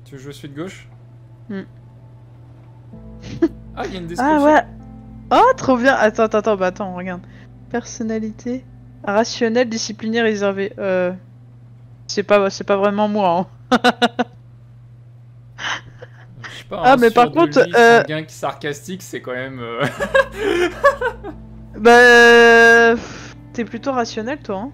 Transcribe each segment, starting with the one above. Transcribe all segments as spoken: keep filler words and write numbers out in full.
Tu veux jouer celui de gauche? mm. Ah, il y a une description. Ah ouais. Oh, trop bien. Attends, attends, attends, bah attends, regarde. Personnalité. Rationnel, discipliné, réservé. Euh... C'est pas, c'est pas vraiment moi. Hein. Je sais pas, Ah, hein, mais sûr par de contre, lui, euh... sanguin qui sarcastique, c'est quand même... Euh... bah... Euh... T'es plutôt rationnel, toi, hein.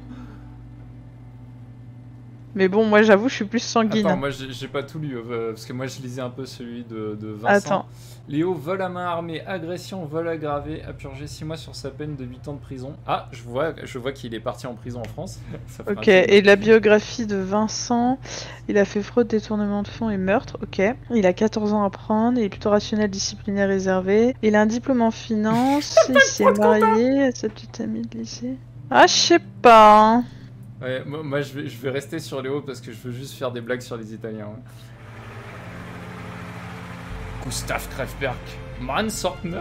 Mais bon, moi, j'avoue, je suis plus sanguine. Attends, moi, j'ai pas tout lu, euh, parce que moi, je lisais un peu celui de, de Vincent. Attends. Léo, vol à main armée, agression, vol aggravé, a purgé six mois sur sa peine de huit ans de prison. Ah, je vois, je vois qu'il est parti en prison en France. Ça Ok, et la biographie de Vincent, il a fait fraude, détournement de fonds et meurtre, ok. Il a quatorze ans à prendre, il est plutôt rationnel, discipliné, réservé. Il a un diplôme en finance, il s'est marié, sa petite amie de lycée. Ah, je sais pas. Hein. Ouais, moi, moi je, vais, je vais rester sur Léo parce que je veux juste faire des blagues sur les Italiens. Ouais. Gustav Krefberg, Man Sortner.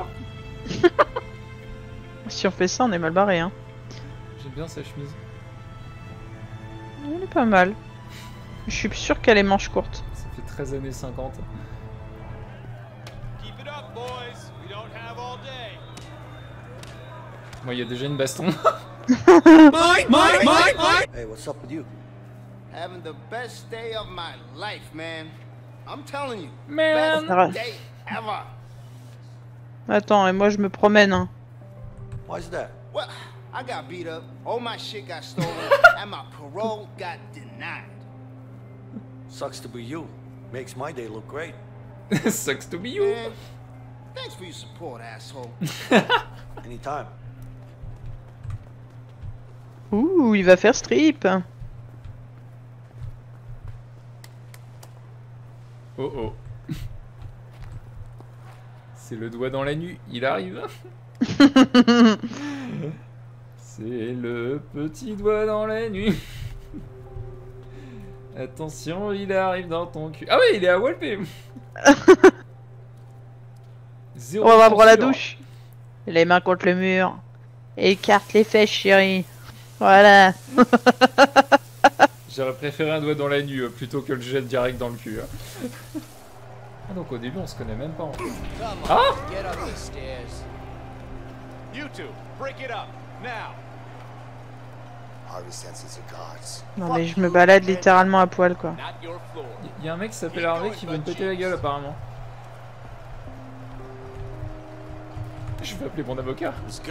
Si on fait ça, on est mal barré, hein. J'aime bien sa chemise. Elle est pas mal. Je suis sûr qu'elle est manche courte. Ça fait treize années cinquante. Moi, il y a déjà une baston. Mike, Mike, Mike, Mike! Hey, what's up with you? Having the best day of my life, man. I'm telling you. Man. Best day ever. Attends, et moi je me promène, hein. Why's that? Well, I got beat up, all my shit got stolen, and my parole got denied. Sucks to be you. Makes my day look great. Sucks to be you. Man, thanks for your support, asshole. Anytime. Ouh, il va faire strip. Oh oh. C'est le doigt dans la nuit, il arrive. C'est le petit doigt dans la nuit. Attention, il arrive dans ton cul. Ah oui, il est à Walpé. On va prendre la douche. Les mains contre le mur. Écarte les fesses, chérie. Voilà. J'aurais préféré un doigt dans la nuit euh, plutôt que le jet direct dans le cul. Hein. Ah donc au début on se connaît même pas en fait. Ah! Non mais je me balade littéralement à poil quoi. Il y a un mec qui s'appelle Harvey qui veut me péter la gueule apparemment. Je vais appeler mon avocat.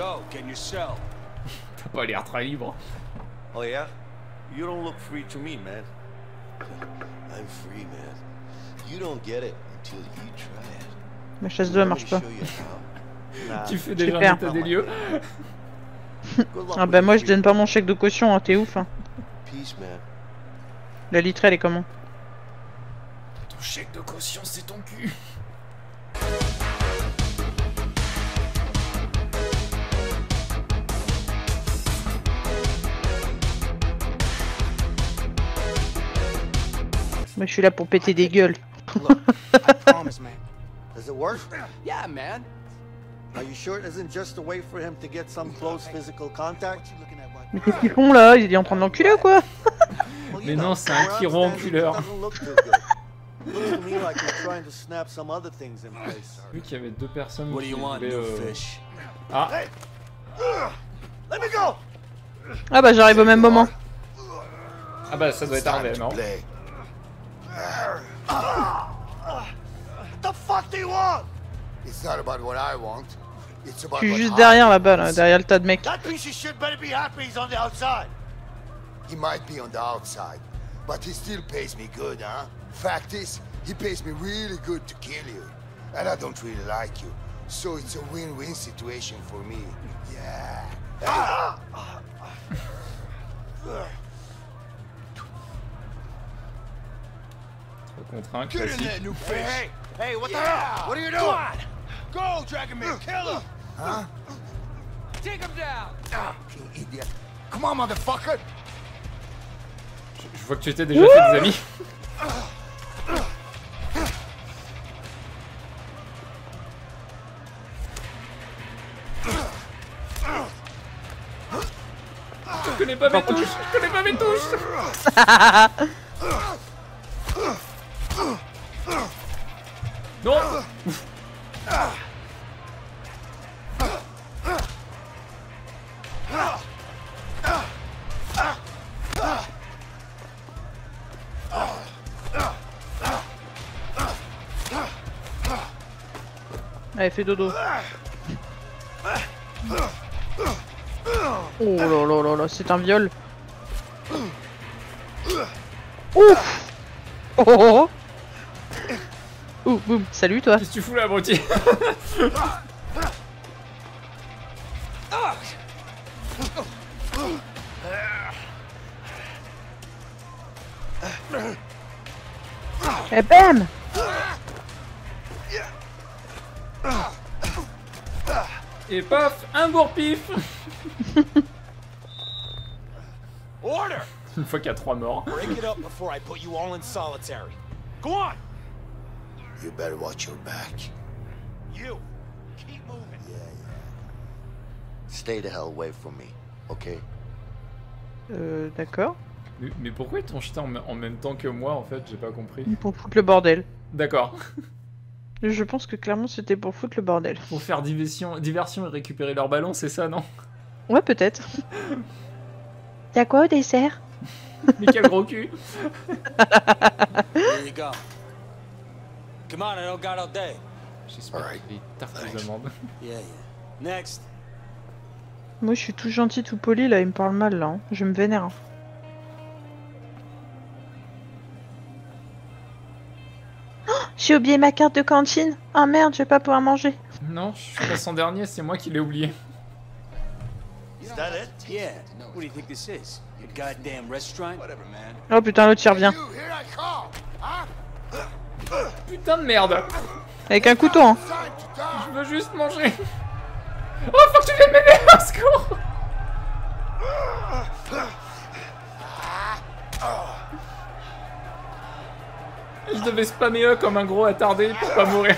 T'as pas l'air très libre. Oh yeah? You don't look free to me, man. I'm free, man. You don't get it until you try it. Ma chasse deux marche pas. Nah. Tu fais déjà Super. un état des lieux. Ah bah moi je donne pas mon chèque de caution, hein, t'es ouf. Hein. Peace, man. La litre elle est comment? Ton chèque de caution c'est ton cul. Moi je suis là pour péter des gueules. Does it work? Yeah, man. Are you sure it isn't just a way for him to get some close physical contact? Mais qu'est-ce qu'ils font là? Il est en train de l'enculer ou quoi? Mais non, c'est un tyran enculeur. Vu qu'il y avait deux personnes qui voulaient... Euh... Ah. Ah bah j'arrive au même moment. Ah bah ça doit être Harvey, non? The fuck do you want? It's not about what I want. It's about Je suis what juste I derrière want. là-bas, là, derrière le tas de mecs. That piece of shit better be happy he's on the outside. He might be on the outside, but he still pays me good, huh? Fact is, he pays me really good to kill you. And I don't really like you. So it's a win-win situation for me. Yeah. Ah! Contre un Get in classique. there, new fish. Hey, hey, hey, what the hell? What are you doing? Go, Dragomir, kill him! Huh? Take him down! Ah, you idiot. Come on, motherfucker! Je, je vois que tu t'es déjà fait des amis. Je connais pas mes touches, je connais pas mes touches. Non. Allez, fais dodo. Oh là là là là, c'est un viol. Ouf. Oh oh oh. Ouh, boum, salut toi. Qu'est-ce que tu fous là, abruti? Et bam. Et paf, un bourre-pif. Order! Une fois qu'il y a trois morts. Break it up before I put you all in solitary. Go on! You better watch your back. You! Keep moving. Stay the hell away from me, okay? Euh, d'accord. Mais, mais pourquoi ils t'ont jeté en, en même temps que moi, en fait? J'ai pas compris. Pour foutre le bordel. D'accord. Je pense que clairement c'était pour foutre le bordel. Pour faire diversion, diversion et récupérer leur ballon, c'est ça, non? Ouais, peut-être. Y'a quoi au dessert? Mais quel gros cul! Here you go. Come on, I don't got all day. J'espère Alright. qu'il y a des tartes aux amandes. Yeah, yeah. Next. Moi je suis tout gentil, tout poli, là il me parle mal là. Hein. Je me vénère. Hein. Oh, j'ai oublié ma carte de cantine. Ah merde, je vais pas pouvoir manger. Non, je suis passé en dernier, c'est moi qui l'ai oublié. Is that it? Yeah. What do you think this is? A goddamn restaurant? Whatever, man. Oh putain, l'autre il revient. You, here I come. Huh? Putain de merde! Avec un couteau, hein. Time to die. Je veux juste manger! Oh, faut que tu viennes m'aider! Au secours! Je devais spammer eux comme un gros attardé pour pas mourir.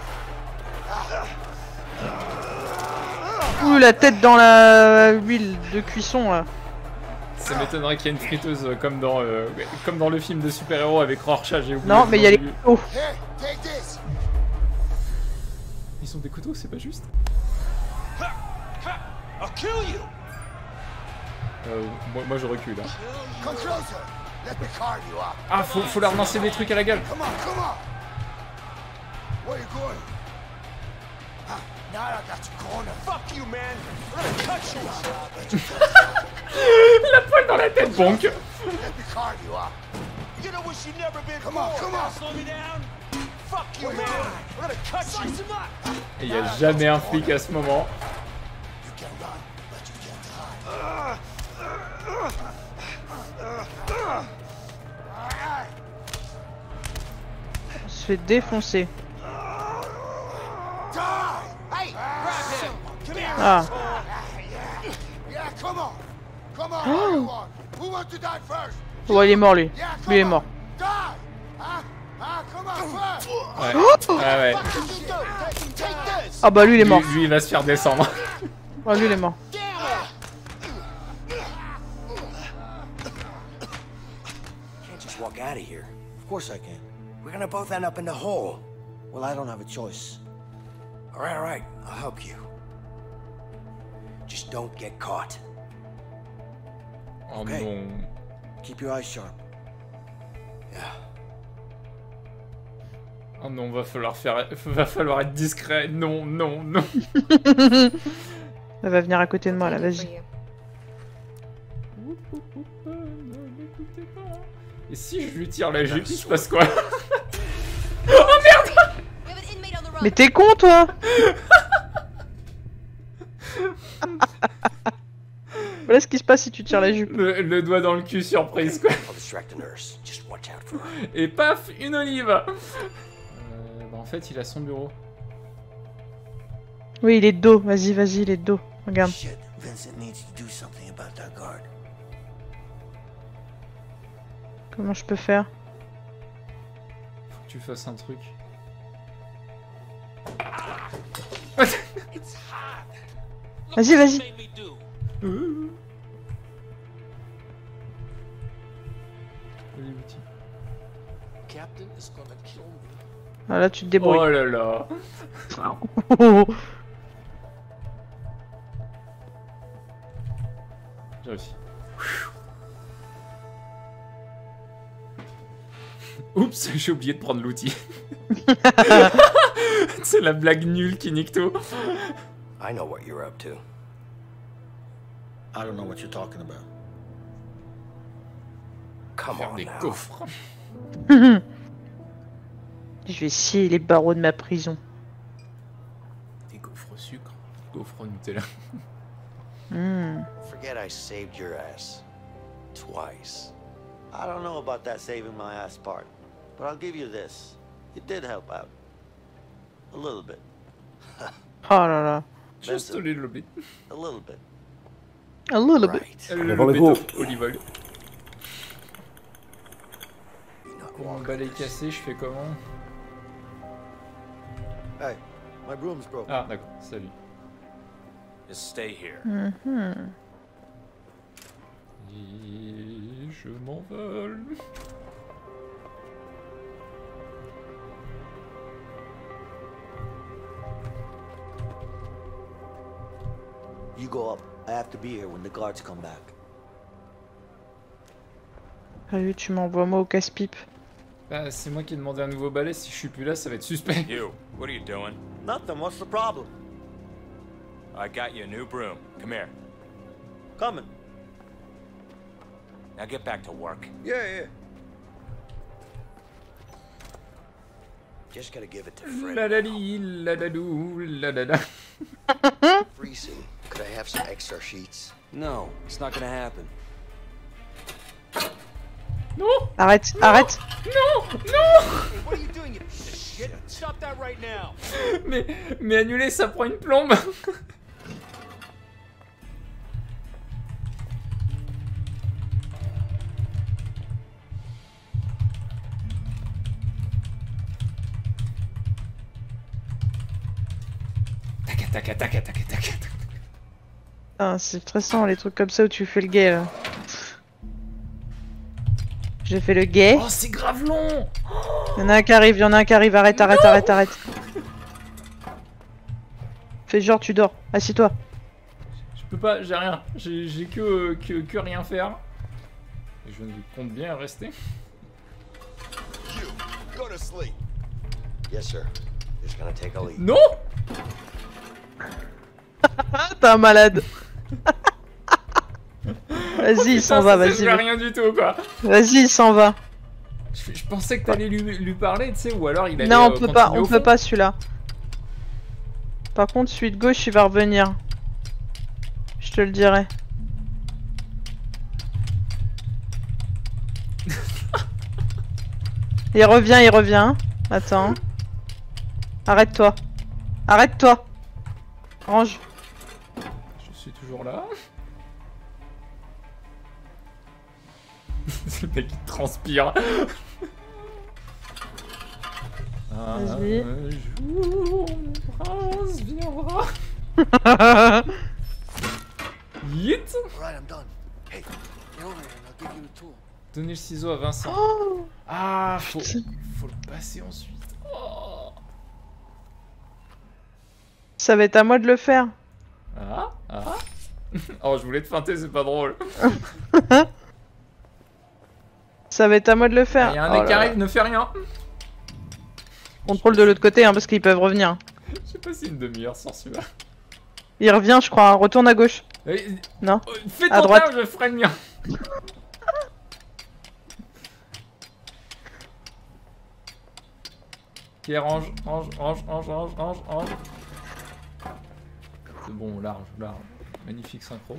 Ouh, la tête dans la huile de cuisson là. Ça m'étonnerait qu'il y ait une friteuse comme dans, euh, comme dans le film de super-héros avec Rorschach, j'ai oublié. Non, mais il y a les Ils couteaux. Here, take this. sont des couteaux, c'est pas juste. I'll kill you! Euh, moi, moi je recule. Hein. Come closer. Let me carve you up. Ah, faut, faut leur lancer des trucs à la gueule. Come on, come on. Where you going? Huh, now I got you cornered. Fuck you, man! I'm gonna cut you! La poêle dans la tête, bonk. Let me carve you up. You know wish you'd never been Come on, come on. Slow me down! Fuck you, man! I'm gonna cut you! Et y a jamais un flic à ce moment. You can run, but you can't hide. On se fait défoncer. Die! Hey, grab him. Come here. Ah. Yeah, come on. Come on, everyone. Who wants to die first? Oh, il est mort lui. Yeah, come Lui est on. mort. Die! Huh? Huh? Come on, first. Ouais. Ah ouais. What did you do? Take, take this! Ah bah lui il est mort. Lui, lui, il va se faire descendre. Oh, lui il est mort. Damn it! Can't just walk out of here. Of course I can. We're gonna both end up in the hole. Well, I don't have a choice. All right, all right. I'll help you. Just don't get caught. Oh Okay. non. Keep your eyes sharp. Yeah. Oh non, va falloir faire, va falloir être discret. Non, non, non. Elle va venir à côté de moi là, vas-y. Et si je lui tire la jupe, il se passe quoi? Mais t'es con toi. Voilà ce qui se passe si tu tires la jupe. le, le doigt dans le cul, surprise quoi. I'll distract the nurse. Just watch out for her. Et paf, une olive. Euh, bah en fait, il a son bureau. Oui, il est de dos. Vas-y, vas-y, il est de dos. Regarde. Shit, Vincent needs to do something about that guard. Comment je peux faire? Faut que tu fasses un truc. Vas-y, vas-y. Vas-y, Outil. Captain is gonna kill me. Ah, là, tu te débrouilles. Oh là là. J'ai réussi. Oups, j'ai oublié de prendre l'outil. C'est la blague nulle qui nique tout. I know what you're up to. I don't know what you're talking about. Come Faire on des now. coffres. Je vais scier les barreaux de ma prison. Des gaufres au sucre. Gaufres au Nutella. Hmm. Forget I saved your ass. Twice. I don't know about that saving my ass part, but I'll give you this. It did help out. A little bit. Oh là là. Just a little bit. A little bit. A little bit. Right. A little bit of olive oil. Pour mon balai cassé, je fais comment? Hey, my broom's broken. Ah, d'accord, salut. Just stay here. Mhm. Et je m'envole. You go up. I have to be here when the guards come back. Ah oui, tu m'envoies moi au casse-pipe. Bah, c'est moi qui ai demandé un nouveau balai. Si je suis plus là, ça va être suspect. You, what are you doing? Nothing. What's the problem? I got you a new broom. Come here. Coming. Now get back to work. Yeah, yeah. Just gotta give it to Fred. La la li, la la lou, la la la. Freezing. Could I have some extra sheets? No, it's not gonna happen. Non, Arrête, arrête. non, non. What are you doing, you piece of shit? Stop that right now. Mais, mais annuler, ça prend une plombe. Tac, tac, tac, tac, tac, tac. Ah, c'est stressant les trucs comme ça où tu fais le gay là. J'ai fait le gay. Oh, c'est grave long. Il y en a un qui arrive, il y en a un qui arrive. Arrête, arrête, arrête, arrête. Fais genre tu dors. Assis-toi. Je peux pas, j'ai rien. J'ai j'ai que, que, que rien faire. Et je compte bien rester. You, go to sleep. Yes, sir. Just gonna take a leak. Non. Ah, t'es un malade. Vas-y, il s'en va, Ça vas-y. sert à rien du tout, quoi. Vas-y, il s'en va. Je, je pensais que t'allais lui, lui parler, tu sais, ou alors il allait Non, on euh, peut pas, continuer on au peut fond. pas celui-là. Par contre, celui de gauche, il va revenir. Je te le dirai. Il revient, il revient. Attends. Arrête-toi. Arrête-toi. Range. Je suis toujours là. C'est le mec qui transpire. Vas-y. Un jour, mon prince viendra. Yeet. Alright, I'm done. Hey, get over here and I'll give you a tool. Donnez le ciseau à Vincent. Oh, Ah, faut, faut le passer ensuite. Oh. ça va être à moi de le faire. Ah, ah. Oh, je voulais te feinter, c'est pas drôle. Ça va être à moi de le faire. Il y a un Oh mec là qui là. arrive, ne fait rien. Contrôle de l'autre côté, hein, parce qu'ils peuvent revenir. Je sais pas si une demi-heure sans celui-là. Il revient, je crois. Retourne à gauche. Eh, Non. oh, fais À ton droite. taf, je ferai le mien. Ok, range, range, range, range, range, range, range. C'est bon, large, large. Magnifique synchro.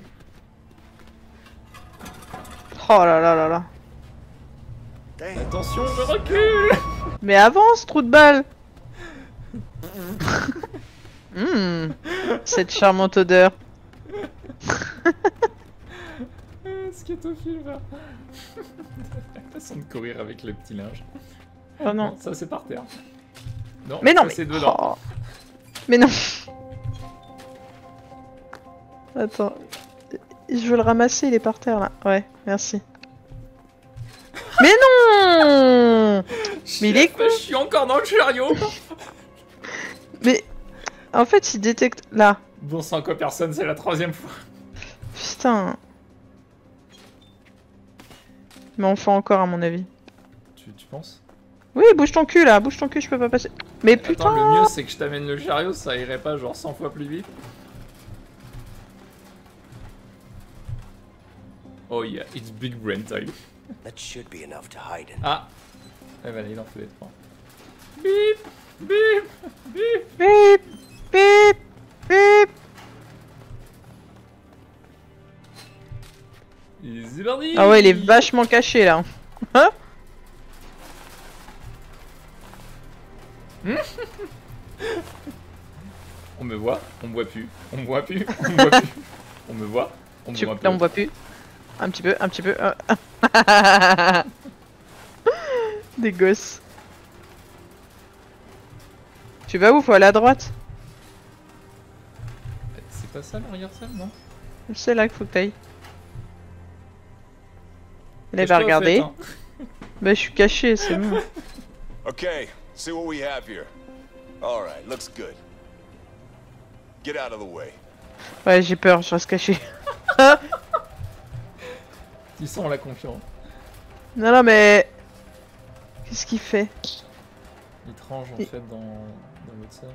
Oh là là là là. Attention, je recule. Mais avance, trou de balle. Hum, cette charmante odeur. Scatophile, va. La façon de courir avec le petit linge. Oh non. Ça c'est par terre. Non, Mais non, ça, mais... c'est dedans. Oh. Mais non. Attends. Je veux le ramasser, il est par terre là. Ouais, merci. Mais non. Mais il est con. Je suis encore dans le chariot. Mais en fait, il détecte là. Bon sang, quoi, personne, c'est la troisième fois. Putain. Mais on fait encore à mon avis. Tu, tu penses? Oui, bouge ton cul là, bouge ton cul, je peux pas passer. Mais putain. Attends, le mieux c'est que je t'amène le chariot, ça irait pas genre cent fois plus vite. Oh yeah, it's big brain time. That should be enough to hide in. Ah. Eh ben là, il en fait les trois. Bip, bip, bip. Bip, bip, bip. Et c'est parti. Ah ouais, il est vachement caché là. Hein? On me voit, on me voit plus, on me voit plus, on me voit plus. On me voit, on me Tu... voit plus. Là on voit plus. Un petit peu, un petit peu. euh. Des gosses. Tu vas où? Faut aller à droite. C'est pas ça l'arrière-salle, non? C'est là qu'il faut que t'ailles. Là, il Cache-toi, va regarder. en fait, hein. Bah, je suis caché, c'est bon. Okay, see what we have here. All right, looks good. Get out of the way. Ouais, j'ai peur, je reste caché. Ils sont la confiance. Non, non, mais. Qu'est-ce qu'il fait? Étrange en Il- fait dans, dans l'autre salle.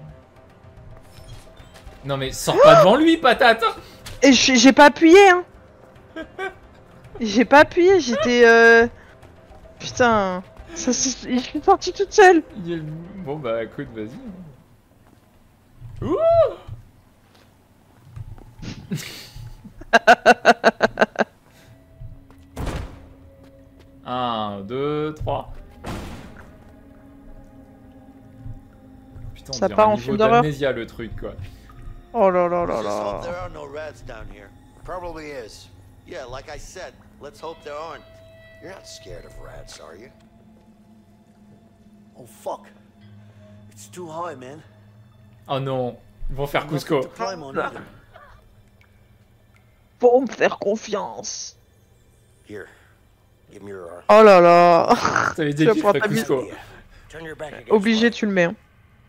Non mais sors pas devant lui, patate! Et j'ai j'ai pas appuyé, hein! J'ai pas appuyé, j'étais. Euh... Putain. Ça, c'est- je suis sortie toute seule! Il est le- Bon bah écoute, vas-y. Ouh. Un, deux, trois. Putain, on Ça dirait part un en niveau film d'horreur. d'amnésia, le truc quoi. Oh là là là Let's just hope là. there are no rats down here. Probably is. Yeah, like I said, let's hope there aren't. You're not scared of rats, are you? Oh fuck. It's too high, man. Oh non, ils vont faire Cusco. To climb on either. Faut me faire confiance! Here, give me your arm. Oh là là! T'avais dit Tu vas qu'il pouvoir ferait t'amuser. Cusco. Turn your back against Obligé, mine. tu le mets. Hein.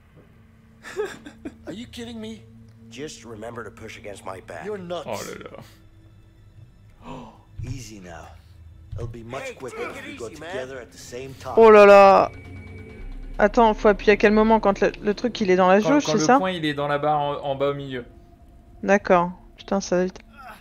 Are you kidding me? Just remember to push against my back. You're nuts. Oh là là. Easy now. It'll be much Hey, quicker take if it we go easy, man. together at the same time. Oh là là! Attends, faut appuyer à quel moment? Quand le, le truc il est dans la Quand, jauge, quand c'est le ça? point il est dans la barre en, en bas au milieu. D'accord. Putain, ça va vite.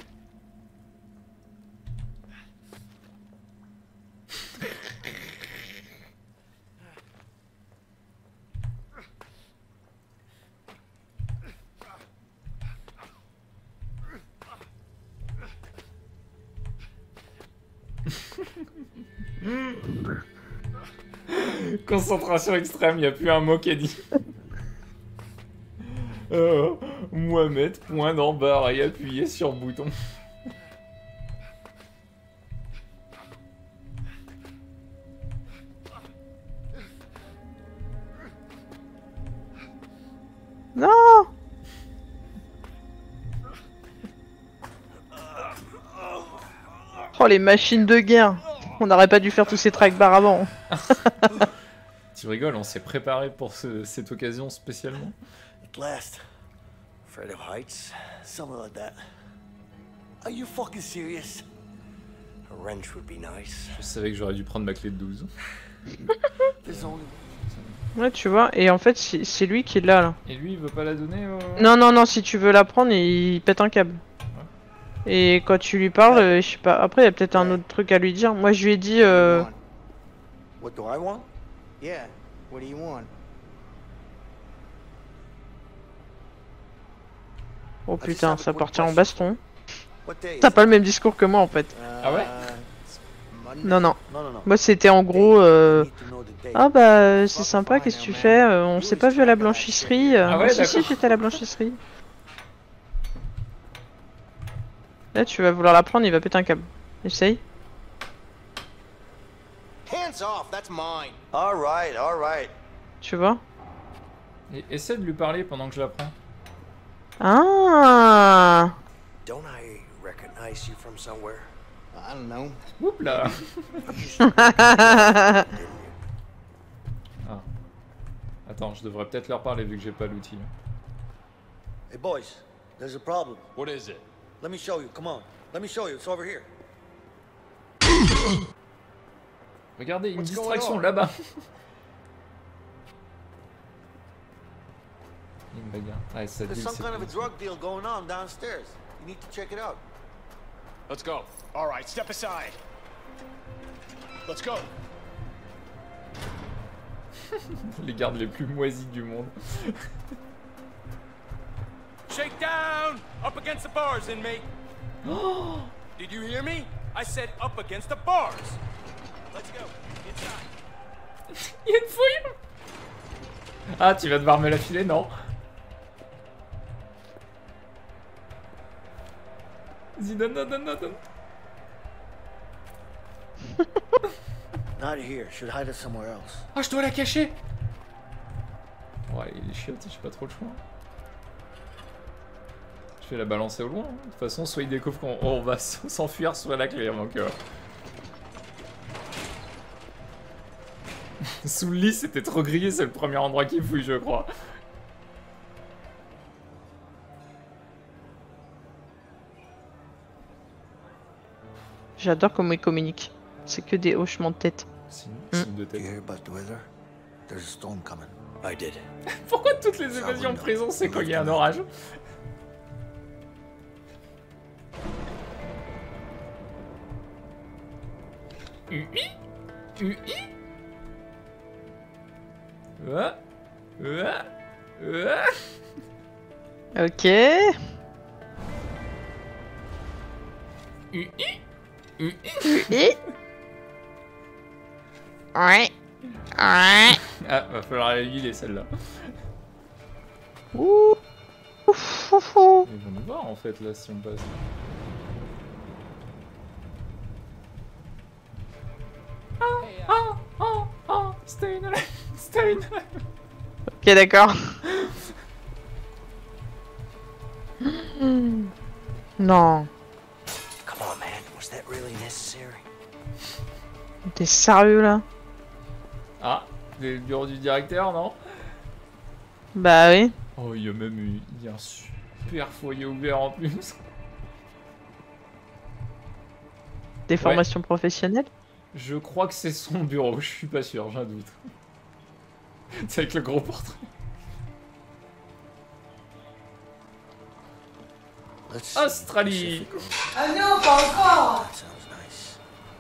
Concentration extrême, y a plus un mot qui est dit. Euh, Mohamed, point dans barre et appuyez sur bouton. Non! Oh, les machines de guerre! On n'aurait pas dû faire tous ces track bars avant. Tu rigoles, on s'est préparé pour ce- cette occasion spécialement. At last. Afraid of heights? Something like that. Are you fucking serious? A wrench would be nice. Je savais que j'aurais dû prendre ma clé de douze. There's only Ouais, tu vois, et en fait, c'est c'est lui qui l'a là. Et lui, il veut pas la donner au... Non, non, non, si tu veux la prendre, il pète un câble. Et quand tu lui parles, euh, je sais pas, après, il y a peut-être un autre truc à lui dire. Moi, je lui ai dit. Euh... What do I want? Yeah, what do you want? Oh putain, ça partir en baston. What day T'as is pas it? le même discours que moi en fait. Ah ouais? it's Monday. Non, non. No, no, no. Moi, c'était en gros. Euh... I need to know the date. Ah bah, c'est sympa, qu'est-ce que tu fais? Euh, On s'est pas vu à la blanchisserie. Euh, Ah ouais, si, si, d'accord. j'étais à la blanchisserie. Là, tu vas vouloir la prendre, il va péter un câble. Essaye. Hands off, that's mine. All right, all right. Tu vois? Et essaie de lui parler pendant que je la prends. Ah! Don't I recognize you from somewhere? I don't know. Oups là. Attends, je devrais peut-être leur parler vu que j'ai pas l'outil. Hey, boys, there's a problem. What is it? Let me show you. Come on. Let me show you. It's over here. Regardez, une What's going distraction on? là-bas. Il me bagarre. Ouais, ça There's dit, some c'est kind of a pas- drug deal going on downstairs. You need to check it out. Let's go. All right, step aside. Let's go. Les gardes les plus moisis du monde. Shake down! Up against the bars, inmate. Did you hear me? I said up against the bars. Let's go. Inside. Il y a une fouille. Ah, tu vas devoir me la filer, non? Vas-y, donne, donne, donne, donne. Not here. Should hide it somewhere else. Ah, je dois la cacher. Ouais, il est chiotte, j'ai pas trop le choix. Je vais la balancer au loin. Hein. De toute façon, soit il découvre qu'on on va s'enfuir, soit la clé. Donc, euh... sous le lit, c'était trop grillé. C'est le premier endroit qu'il fouille, je crois. J'adore comment il communique. C'est que des hochements de tête. Signe, Mm. signe de You tête. hear about the weather? There's a storm coming. I did. Pourquoi toutes les évasions de prison, c'est quand il y a un orage? Ui Ui Ouah Ouah Ouah. Ok. Ui Ui Et... Ouais. Ouais. Ah, va falloir la huiler celle-là. Ouh. Ouf, ouf, ouf. Ils vont nous voir en fait là si on passe. Ah ah ah ah stay in alive, stay in alive. Ok, d'accord. Non. Come on, man. Was that really necessary? T'es sérieux là? Ah, le bureau du directeur, non? Bah oui. Oh, il y a même eu il y a un super foyer ouvert en plus. Des formations professionnelles? Je crois que c'est son bureau, je suis pas sûr, j'ai un doute. C'est avec le gros portrait. Let's see. Australie. Ah non, pas encore. That sounds nice.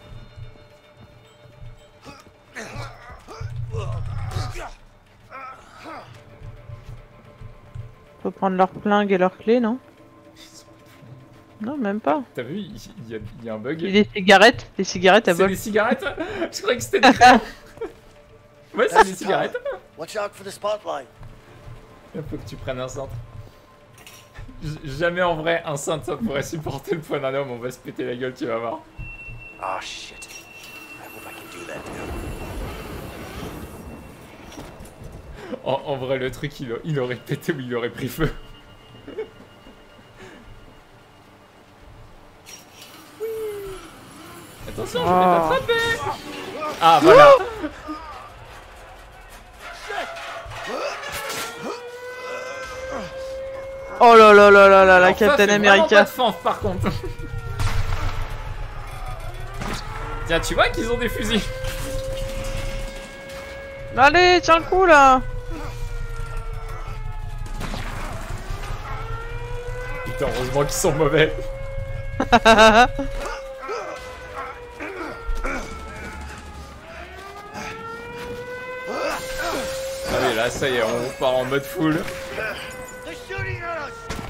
Faut prendre leurs plingues et leurs clés, non? Non, même pas. T'as vu, il il y, a, il y a un bug. Et les cigarettes, les cigarettes à C'est vol. des cigarettes. Je croyais que c'était des crayons. Ouais, c'est des cigarettes. Watch out for the spotlight. Il faut que tu prennes un cintre. J- Jamais en vrai un cintre ça pourrait supporter le poids d'un homme, on va se péter la gueule, tu vas voir. Oh shit. I hope I can do that now. En, en vrai le truc il, a- il aurait pété ou il aurait pris feu. Attention, je vais Oh. t'attraper. Ah voilà. Oh là là là là là, la Alors, ça, Captain c'est vraiment America. pas de fanf, par contre. Tiens, tu vois qu'ils ont des fusils. Allez, tiens le coup là. Putain, heureusement qu'ils sont mauvais. Allez, là, ça y est, on part en mode full. They're shooting at us!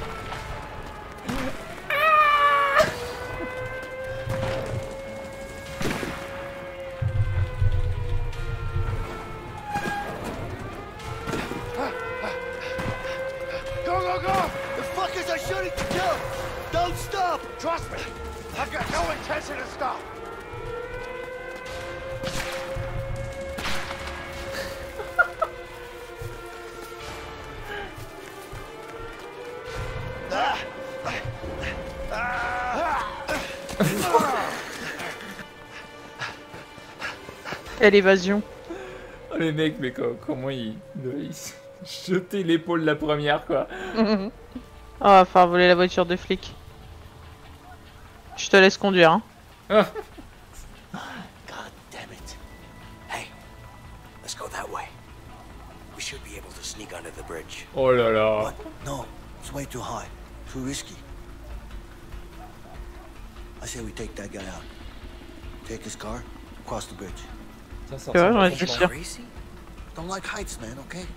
Go, go, go! The fuckers are shooting to kill! Don't stop! Trust me, I've got no intention to stop. Quelle évasion. Oh, les mecs, mais co- comment ils... ils jetaient l'épaule la première, quoi. Oh, va faire voler la voiture de flic. Je te laisse conduire, hein. Ah. God damn it. Hey, let's go that way. We should be able to sneak under the bridge. Oh là là. What? No, it's way too high. Too risky. I say we take that guy out. Take his car, cross the bridge. Ça, ça Tu vois, ressemble j'en à étais ton sûr. Crazy? Don't like heights, man, okay?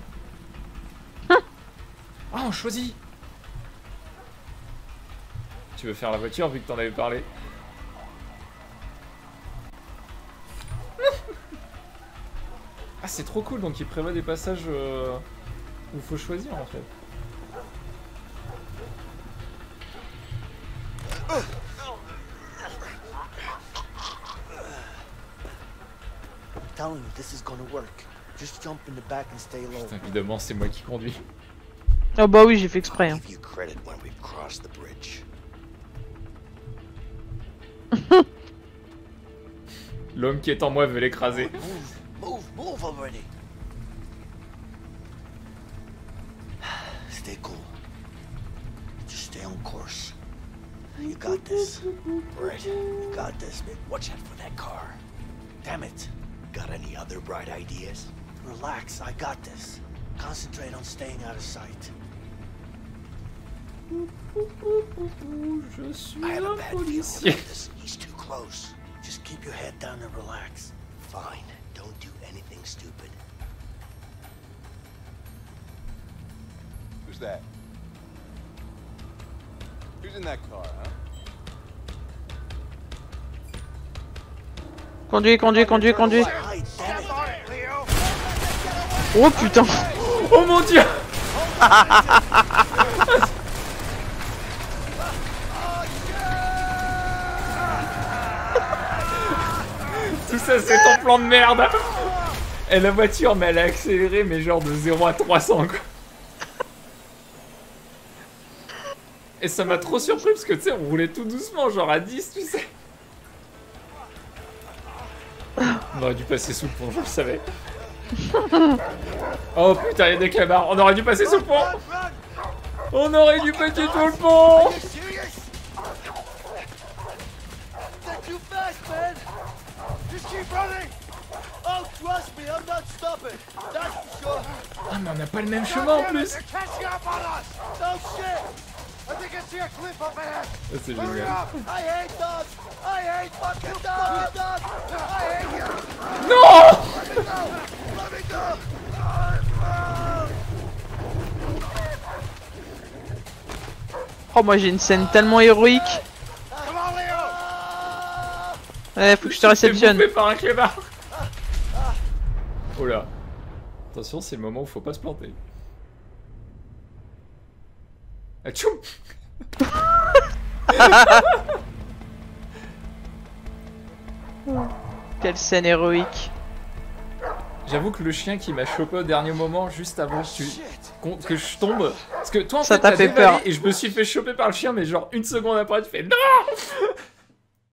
Ah, on choisit. Tu veux faire la voiture vu que t'en avais parlé? Ah, c'est trop cool, donc il prévoit des passages euh, où il faut choisir en fait. Telling you, this is gonna work. Just jump in the back and stay low. Putain, évidemment, c'est moi qui conduis. Oh bah oui, j'ai fait exprès. Hein. Give you credit when we've crossed the bridge. L'homme qui est en moi veut l'écraser. Move, move, move already. Stay cool. Just stay on course. You got this. Right, you got this, man. Watch out for that car. Damn it. Got any other bright ideas? Relax, I got this. Concentrate on staying out of sight. Je suis I have a un bad feeling policier. about this. He's too close. Just keep your head down and relax. Fine, don't do anything stupid. Who's that? Who's in that car, huh? Conduis, conduis, conduis, conduis. Hi, damn it. Oh putain. Oh mon dieu. Tout ça c'est ton plan de merde. Et la voiture mais elle a accéléré mais genre de zéro à trois cents quoi. Et ça m'a trop surpris parce que tu sais on roulait tout doucement genre à dix tu sais. On aurait dû passer sous le pont, je le savais. Oh putain, il y a des clébards, on aurait dû passer sous le pont. On aurait dû passer sous le pont. They're too fast, man. Just keep running. Oh, trust me, I'm not stopping. That's for sure. Ah mais on n'a pas le même chemin en plus. They're catching up on us. No shit. I think I see a cliff up ahead. Ah, c'est Hurry génial. up. I hate dogs. I hate fucking dogs. dogs. I hate you. Non. Let me go. Let me go. Oh moi j'ai une scène tellement héroïque. Come on, Leo. Ouais, faut que je te T'es réceptionne. bouffé par un clébard. Oh là. Attention, c'est le moment où faut pas se planter. Atchoum. Quelle scène héroïque. J'avoue que le chien qui m'a chopé au dernier moment, juste avant que, tu, qu'on- que je tombe. Parce que toi, en Ça fait, t'a t'as fait dévalé peur. et je me suis fait choper par le chien, mais genre une seconde après, tu fais non.